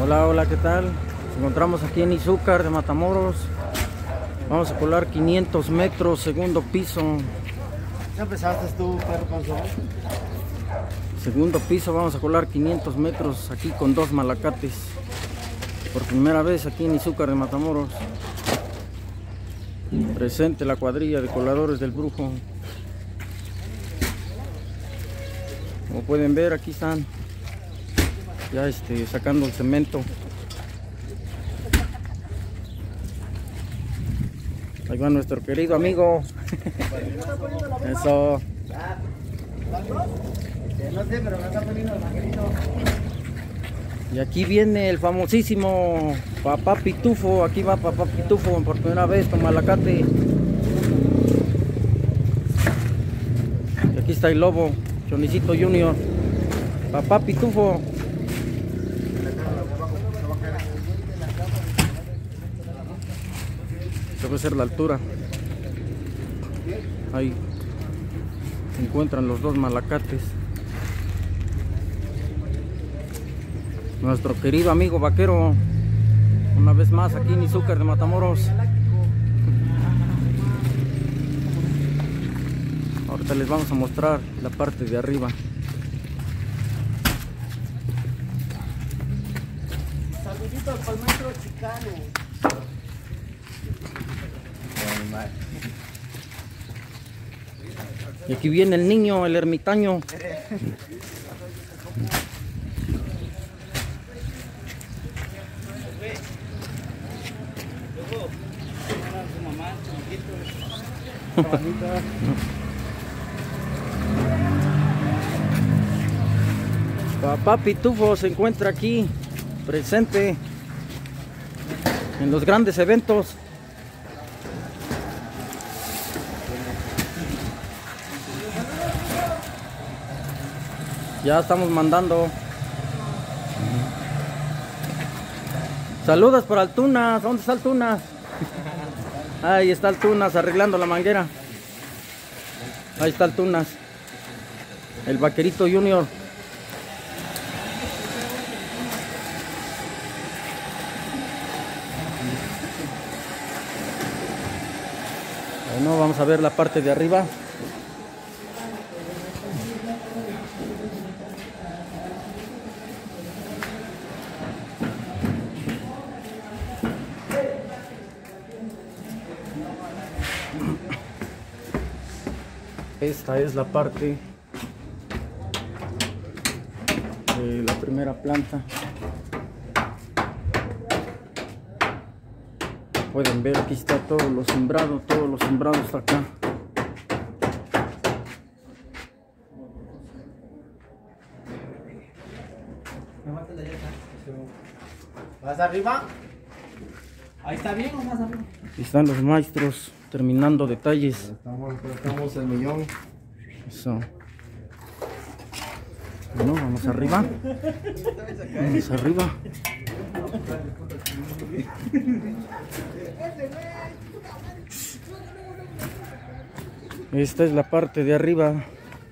Hola, hola, ¿qué tal? Nos encontramos aquí en Izúcar de Matamoros. Vamos a colar 500 metros, segundo piso. ¿Ya empezaste tú, perro panzón? Segundo piso, vamos a colar 500 metros aquí con 2 malacates. Por primera vez aquí en Izúcar de Matamoros. Presente la cuadrilla de coladores del Brujo. Como pueden ver, aquí están ya sacando el cemento. Ahí va nuestro querido amigo. Eso. No sé, pero me está poniendo el vaquerito. Y aquí viene el famosísimo Papá Pitufo. Aquí va Papá Pitufo por primera vez con malacate. Y aquí está el lobo, Chonicito Junior. Papá Pitufo. Esta va a ser la altura. Ahí se encuentran los 2 malacates. Nuestro querido amigo vaquero, una vez más aquí en Izúcar de Matamoros. Ahorita les vamos a mostrar la parte de arriba. Saluditos para el maestro Chicano. Y aquí viene el niño, el ermitaño. Papá Pitufo se encuentra aquí presente en los grandes eventos. Ya estamos mandando. Saludos por Altunas. ¿Dónde está Altunas? Ahí está Altunas arreglando la manguera. Ahí está Altunas. El vaquerito Junior. Bueno, vamos a ver la parte de arriba. Esta es la parte de la primera planta. Pueden ver, aquí está todo lo sembrado está acá. ¿Más arriba? ¿Ahí está bien o más arriba? Aquí están los maestros terminando detalles. Estamos el millón. Eso. Bueno, vamos arriba. Vamos arriba. Esta es la parte de arriba.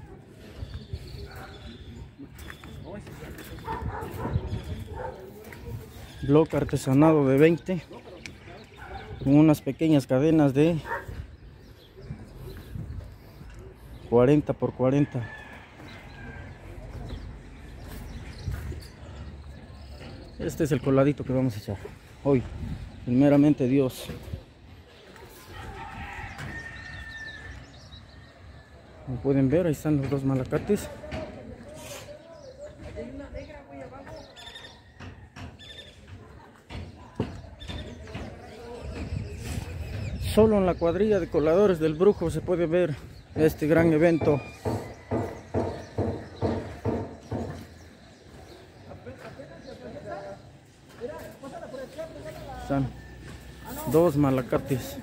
Bloque artesanado de 20 con unas pequeñas cadenas de 40 por 40. Este es el coladito que vamos a echar hoy, primeramente Dios. Como pueden ver, ahí están los 2 malacates. Solo en la cuadrilla de coladores del Brujo se puede ver este gran evento. Están 2 malacates.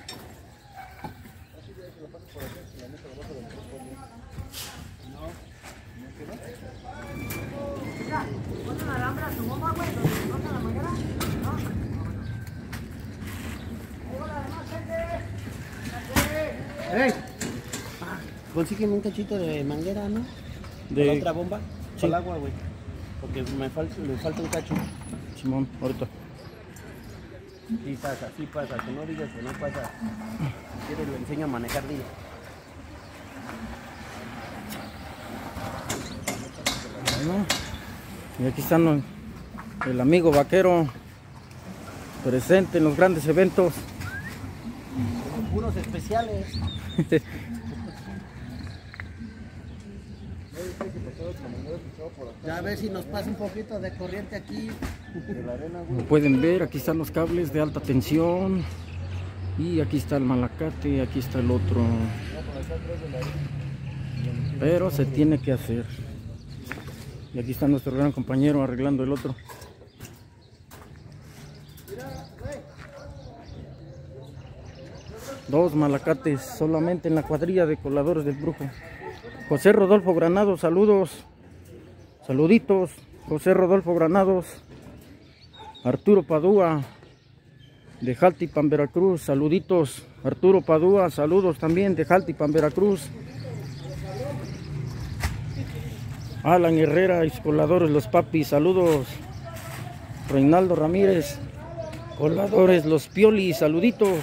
¡Ey! Consígueme un cachito de manguera, ¿no? De ¿Con otra bomba? Sí. Con el agua, güey. Porque me falta un cacho. Simón, ahorita. Sí pasa, que no digas que no pasa. Si quieres le enseño a manejar, dile. Bueno, y aquí están el amigo vaquero presente en los grandes eventos. Puros especiales. Ya a ver si nos pasa un poquito de corriente aquí. Como pueden ver, aquí están los cables de alta tensión. Y aquí está el malacate, aquí está el otro. Pero se tiene que hacer. Y aquí está nuestro gran compañero arreglando el otro. Dos malacates solamente en la cuadrilla de coladores del Brujo. José Rodolfo Granados, saludos. Saluditos. José Rodolfo Granados. Arturo Padua de Jaltipan, Veracruz, saluditos. Arturo Padua, saludos también de Jaltipan, Veracruz. Alan Herrera y coladores Los Papis, saludos. Reinaldo Ramírez, coladores Los Piolis, saluditos.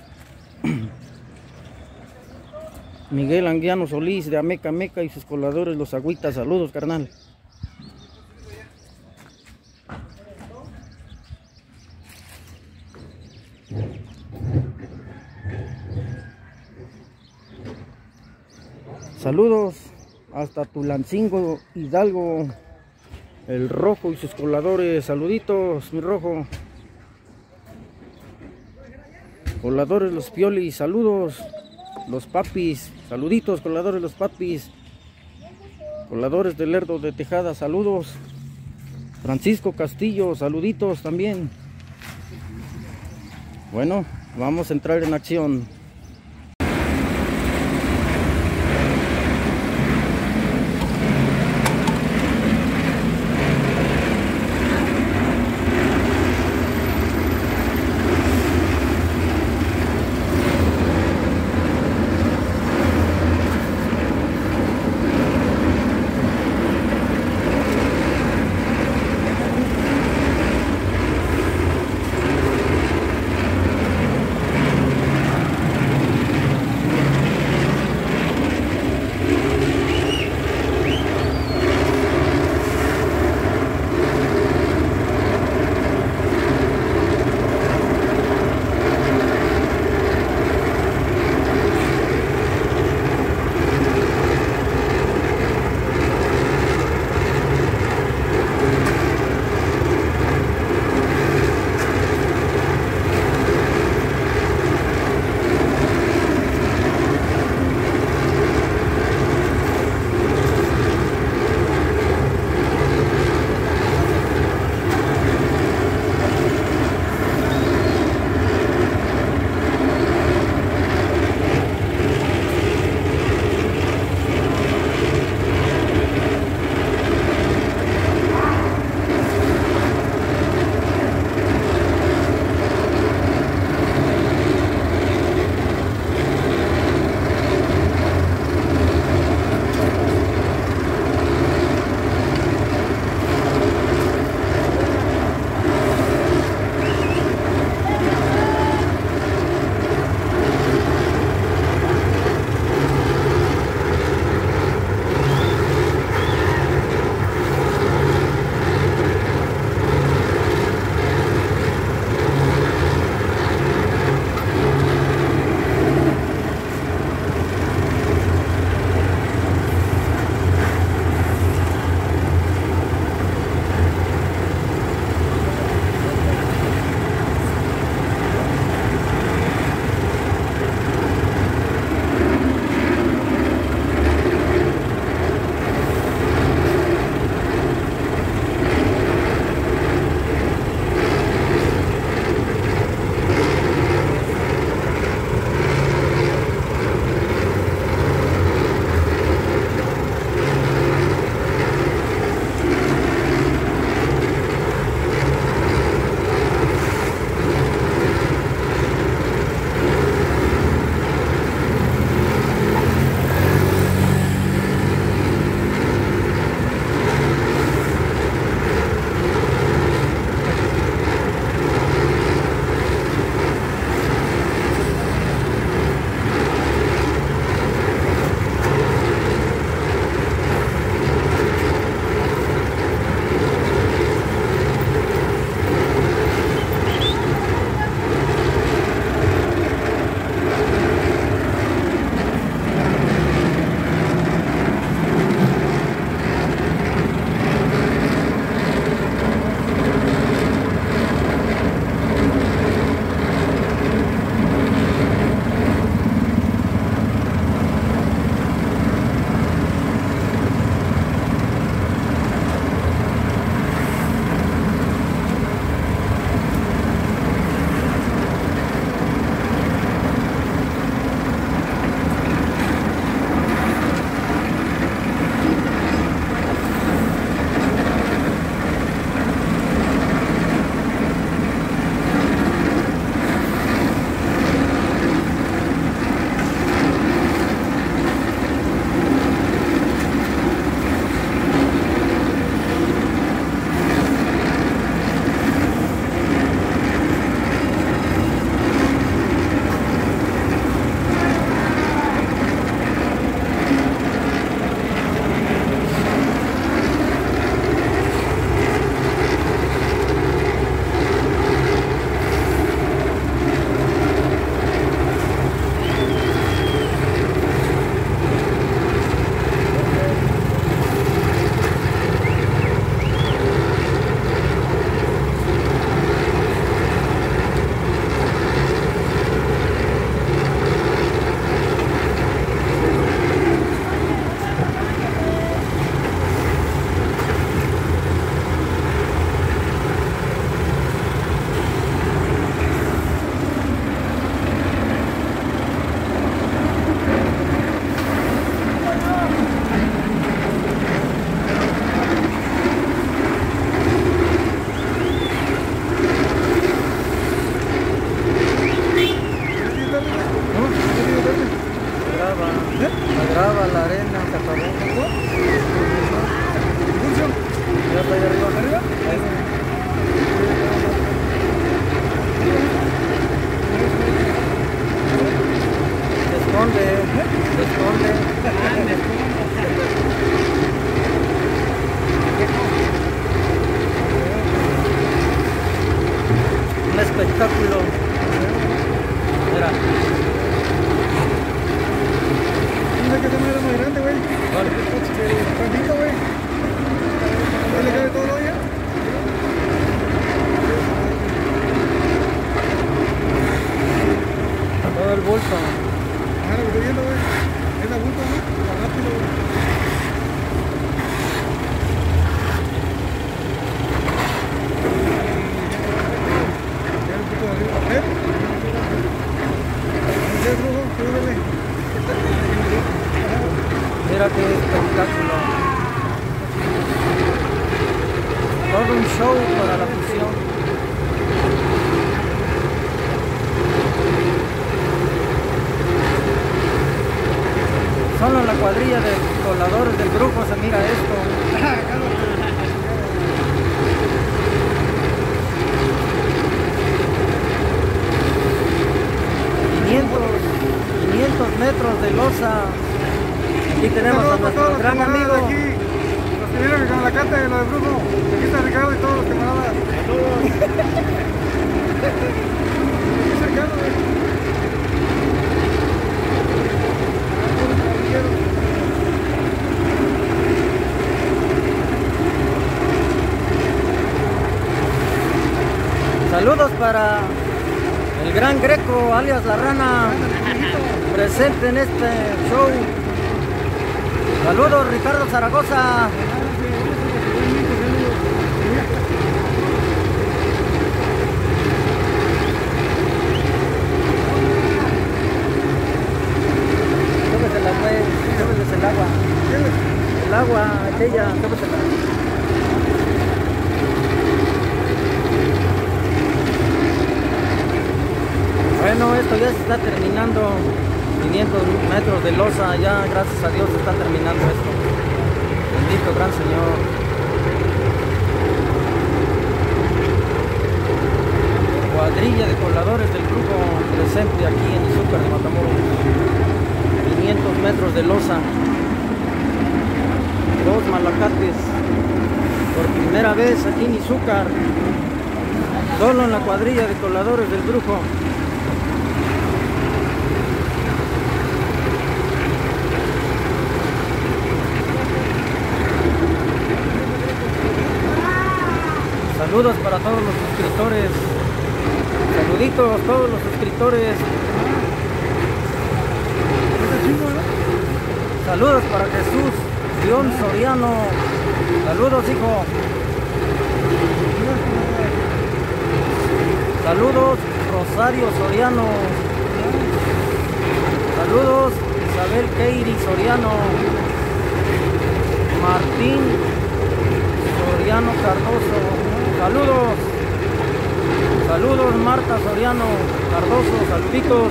Miguel Anguiano Solís de Ameca Meca y sus coladores Los Agüitas, saludos, carnal. Saludos hasta Tulancingo, Hidalgo, el Rojo y sus coladores, saluditos, mi Rojo. Coladores Los Piolis, saludos. Los Papis, saluditos, coladores Los Papis. Coladores del Lerdo de Tejada, saludos. Francisco Castillo, saluditos también. Bueno, vamos a entrar en acción. Mira qué espectáculo. Todo un show para la afición. Solo en la cuadrilla de coladores del Brujo se mira esto. 500 metros de losa. Aquí tenemos a nuestro gran amigo. Los que vienen con la carta de lo de Brujo. Aquí está Ricardo y todos los camaradas. Saludos para el gran Greco, alias La Rana, presente en este show. Saludos, Ricardo Zaragoza. Tómesela, pues, tómesles el agua. El agua, aquella, tómesela. Bueno, esto ya se está terminando. 500 metros de losa, ya gracias a Dios se está terminando esto. Bendito gran Señor. Cuadrilla de coladores del Brujo presente aquí en Izúcar de Matamoros. 500 metros de losa. 2 malacates. Por primera vez aquí en Izúcar. Solo en la cuadrilla de coladores del Brujo. Saludos para todos los suscriptores. Saluditos todos los suscriptores. Saludos para Jesús León Soriano. Saludos, hijo. Saludos Rosario Soriano. Saludos Isabel Keiri Soriano. Martín Soriano Cardoso. Saludos, saludos Marta Soriano Cardoso, saluditos.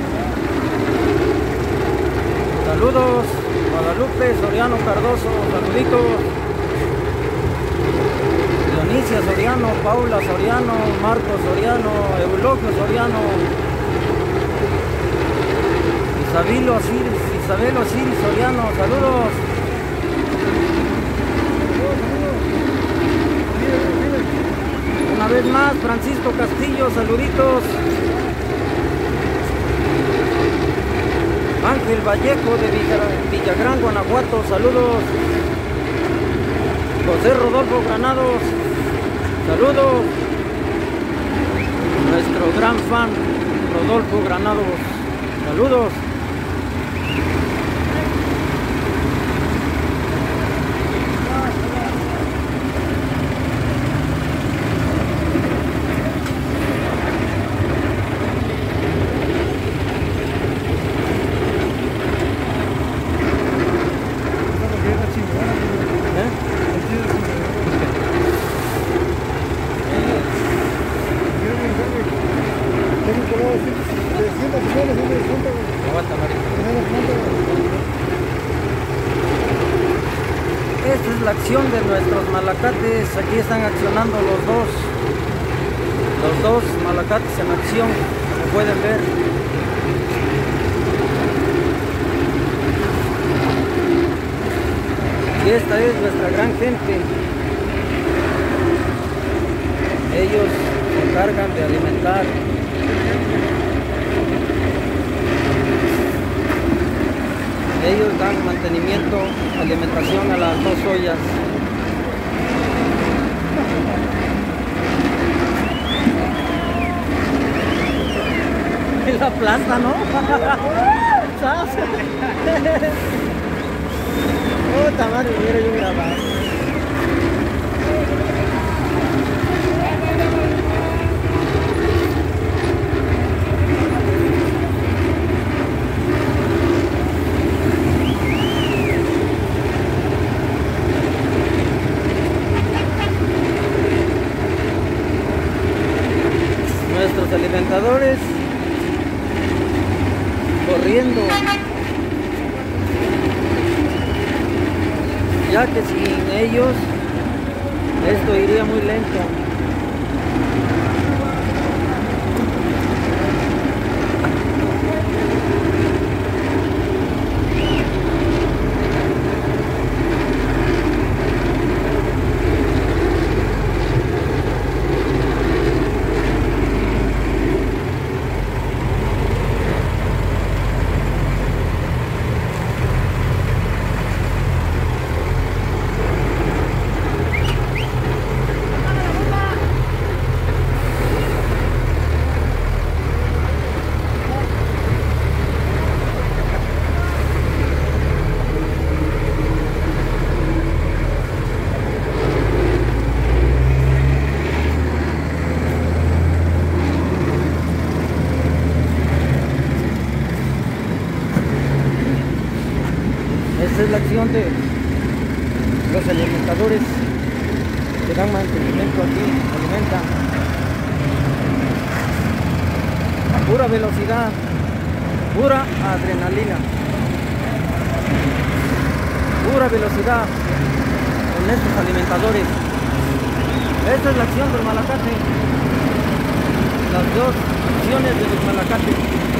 Saludos Guadalupe Soriano Cardoso, saluditos. Dionisia Soriano, Paula Soriano, Marco Soriano, Eulogio Soriano, Isabel Osiris Soriano, saludos. Una vez más, Francisco Castillo, saluditos. Ángel Vallejo de Villagrán, Guanajuato, saludos. José Rodolfo Granados, saludos. Nuestro gran fan, Rodolfo Granados, saludos. Esta es la acción de nuestros malacates. Aquí están accionando los dos malacates en acción, como pueden ver. Y esta es nuestra gran gente. Ellos se encargan de alimentar. Ellos dan mantenimiento, alimentación a las 2 ollas. En la plaza, ¿no? Puta madre, hubiera yo grabado. ya que sin ellos esto iría muy lento. Esta es la acción de los alimentadores que dan mantenimiento aquí, alimentan a pura velocidad, pura adrenalina, pura velocidad con estos alimentadores. Esta es la acción del Malacate, las dos acciones de los Malacates.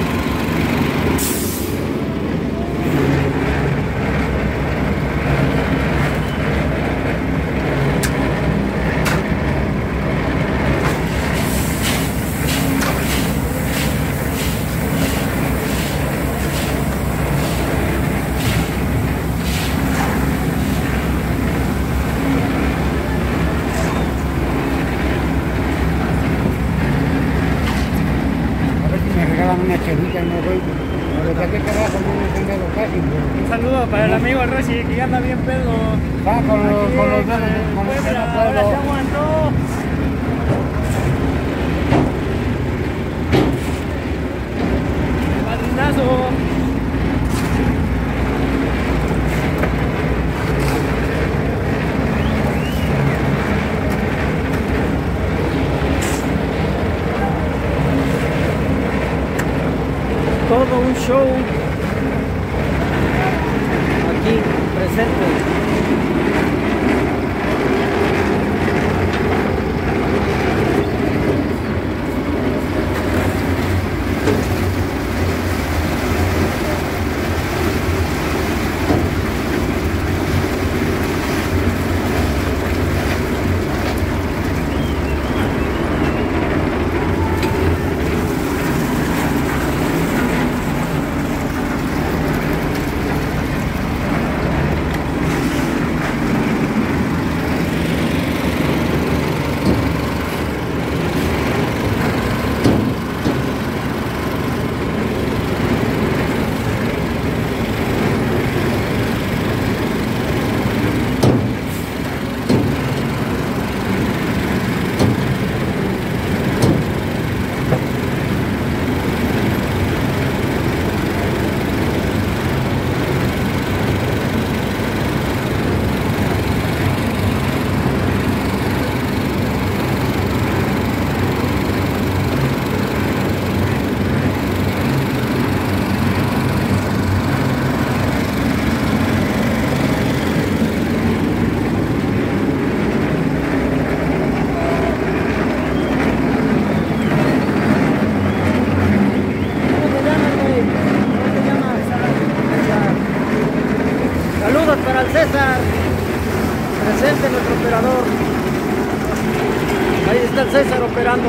Una chelita, no voy. Pero ¿qué carajo no me he enseñado casi? Un saludo para el amigo Rossi, que ya anda bien pedo. Va con los dedos, con los Puebla, ahora se aguantó. Padrinazo. Todo un show aquí presente. Para el César, presente nuestro operador. Ahí está el César operando.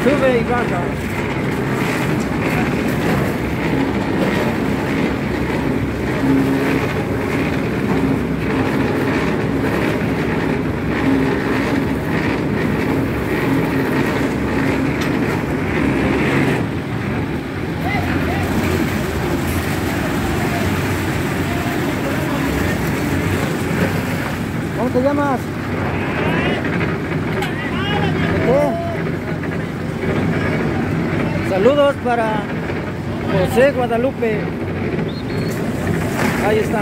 Sube y baja. ¿Cómo te llamas? ¿De qué? Saludos para José Guadalupe. Ahí está.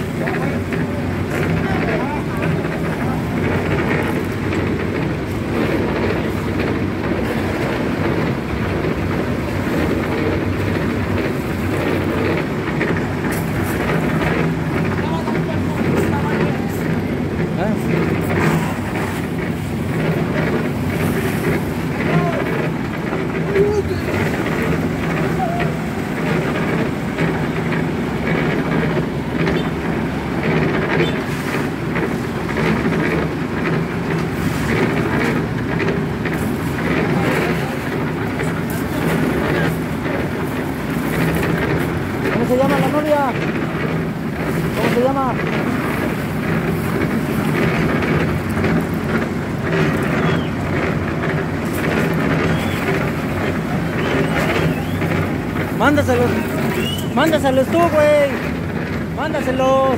¿Cómo se llama la novia? ¿Cómo se llama? Mándaselos. Mándaselos tú, güey. Mándaselos.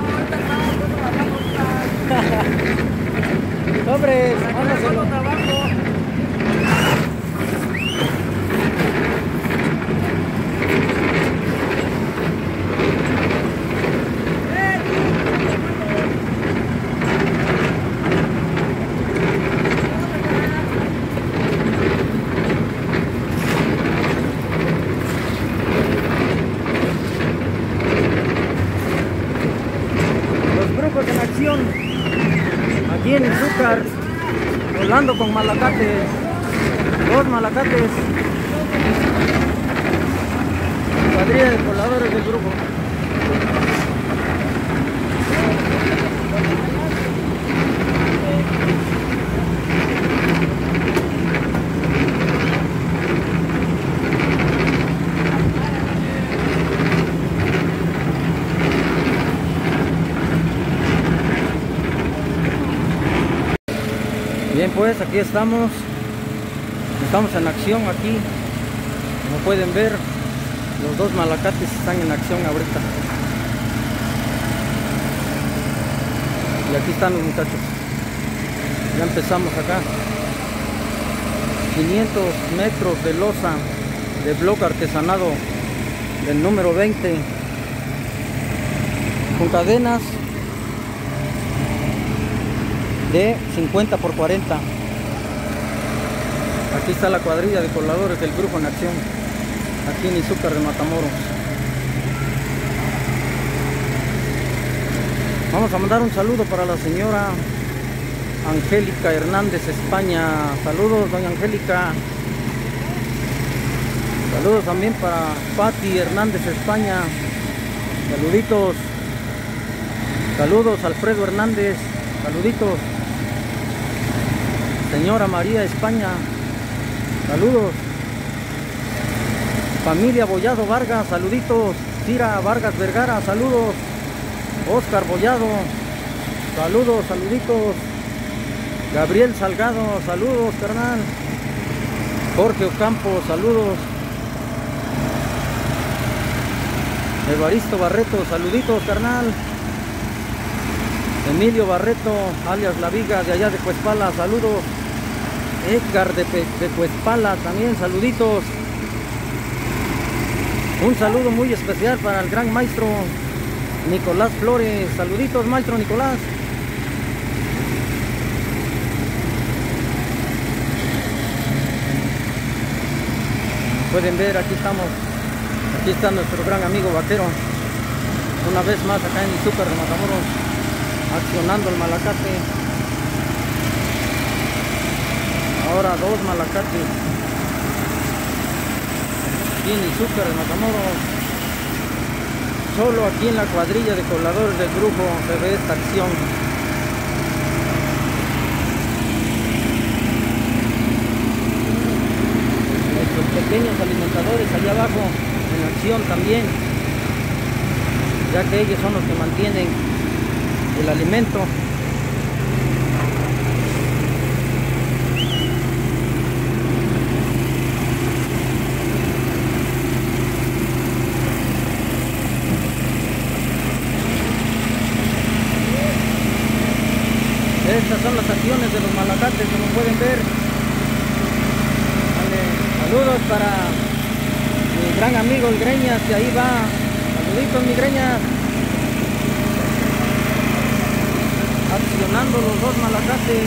Sobres, mándaselos. En acción aquí en Izúcar, volando con malacates, 2 malacates, cuadrilla de coladores del grupo. Bien, pues aquí estamos en acción aquí, como pueden ver, los 2 malacates están en acción ahorita. Y aquí están los muchachos, ya empezamos acá, 500 metros de losa de bloque artesanado del número 20, con cadenas de 50 por 40. Aquí está la cuadrilla de coladores del grupo en acción, aquí en Izúcar de Matamoros. Vamos a mandar un saludo para la señora Angélica Hernández, España. Saludos, doña Angélica. Saludos también para Patti Hernández, España. Saluditos. Saludos, Alfredo Hernández. Saluditos. Señora María, España. Saludos. Familia Bollado Vargas, saluditos. Cira Vargas Vergara, saludos. Oscar Bollado, saludos, saluditos. Gabriel Salgado, saludos, carnal. Jorge Ocampo, saludos. Evaristo Barreto, saluditos, carnal. Emilio Barreto, alias La Viga, de allá de Cuespala, saludos. Edgar de Cuespala, también saluditos. Un saludo muy especial para el gran maestro Nicolás Flores. Saluditos, maestro Nicolás. Pueden ver, aquí estamos. Aquí está nuestro gran amigo vaquero. Una vez más acá en Izúcar de Matamoros, accionando el malacate. Ahora 2 malacates. Aquí en Izúcar de Matamoros. Solo aquí en la cuadrilla de coladores del grupo se ve esta acción. trabajadores allá abajo en acción también, ya que ellos son los que mantienen el alimento. Estas son las acciones de los malacates, como pueden ver. Vale, saludos para mi gran amigo el Greñas, que ahí va. Saluditos, mi Greñas. Accionando los dos malacates.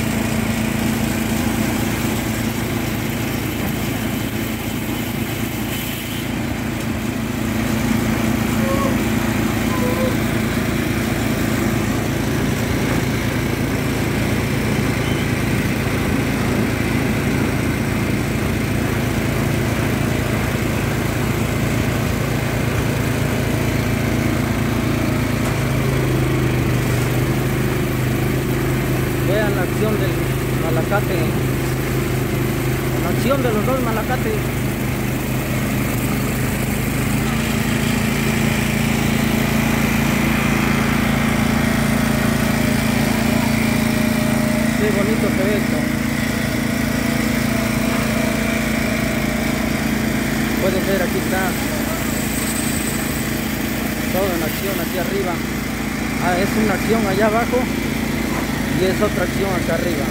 Vean la acción del malacate, la acción de los dos malacates. Qué bonito se ve esto. Pueden ver, aquí está todo en acción aquí arriba. Es una acción allá abajo y es otra acción acá arriba.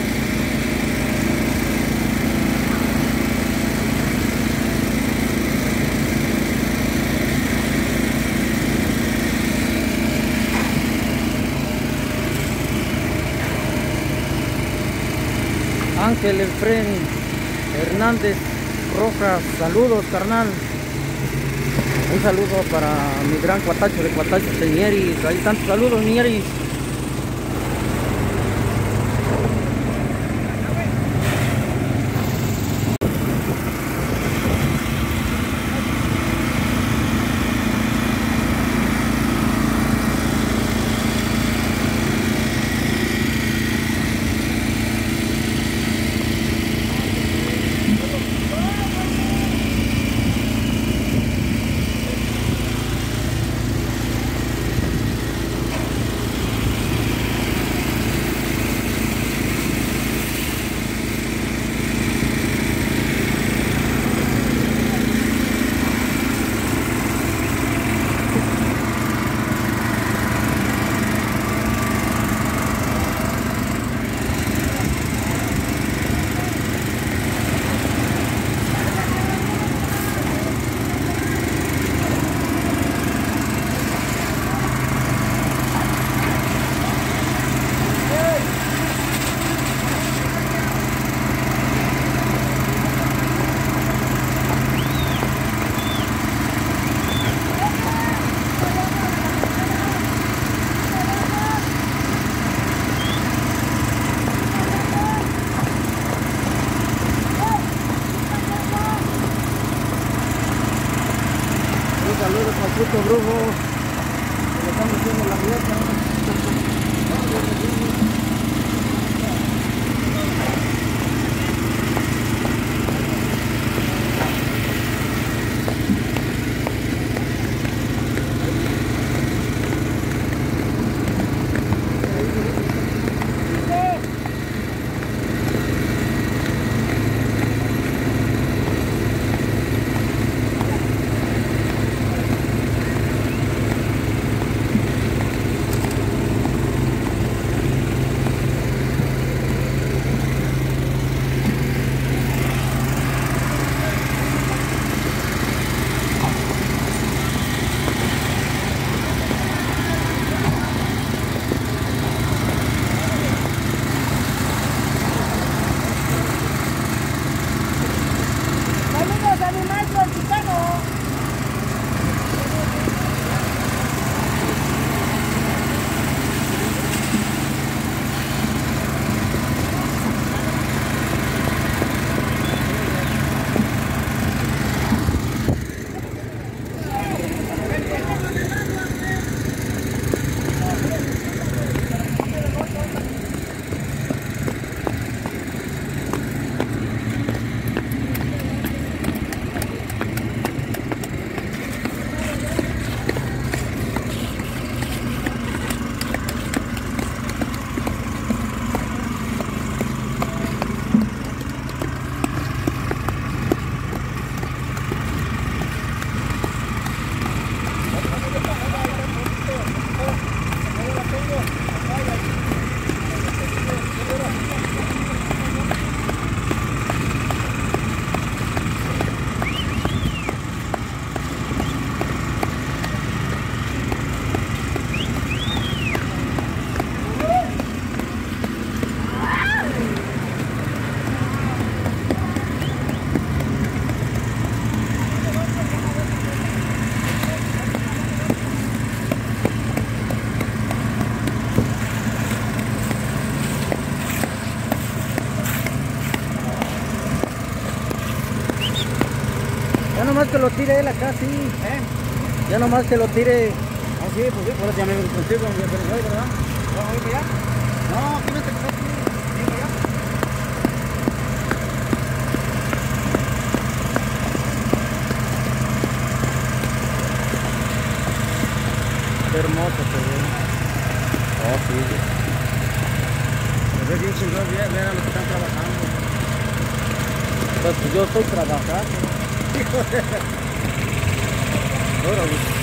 Ángel Efren Hernández Rojas, saludos, carnal. Un saludo para mi gran cuatacho de cuatachos de Ñeris. Ahí están tus saludos, Ñeris. Saludos al fruto brujo, que le estamos haciendo la dieta. Ya nomás que lo tire él acá, sí. Ya nomás que lo tire. Ah, sí, pues sí, por eso ya me voy contigo, pero voy, ¿verdad? ¿Vamos a ir para allá? No, aquí no te pasas tú. ¿Sí, para allá? Qué hermoso se ve. Oh, sí. Se ve bien chingón, ver a los que están trabajando. Pues yo estoy trabajando. Órale.